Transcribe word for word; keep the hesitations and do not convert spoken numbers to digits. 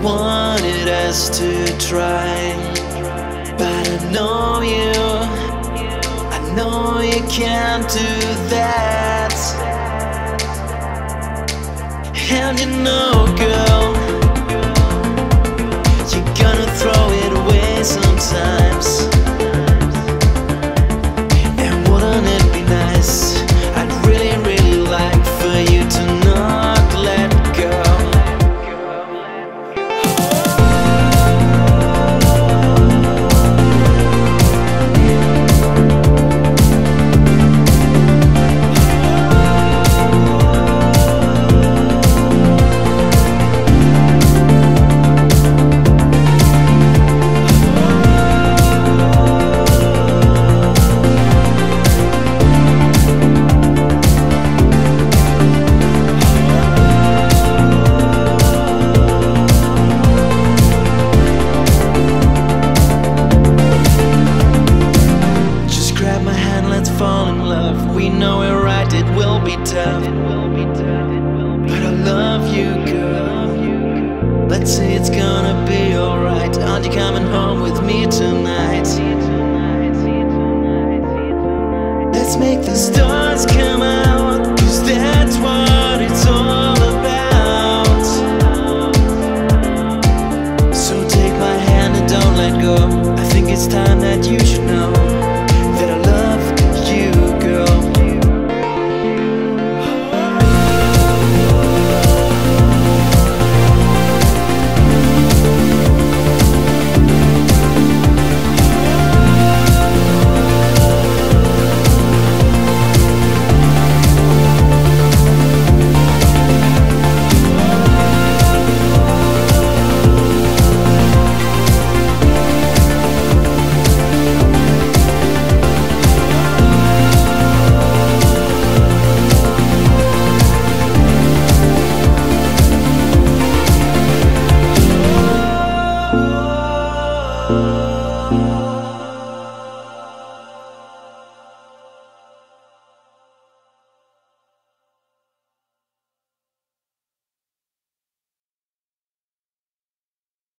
wanted us to try, but I know you, I know you can't do that. And you know, girl, you're gonna throw it away sometimes. And wouldn't it be nice? I'd really, really like for you to not let go. Fall in love. We know we're right, it will be tough, but I love you, girl. Let's say it's gonna be alright. Aren't you coming home with me tonight? Let's make the stars come out, 'cause that's what it's all about. So take my hand and don't let go. I think it's time that you should know.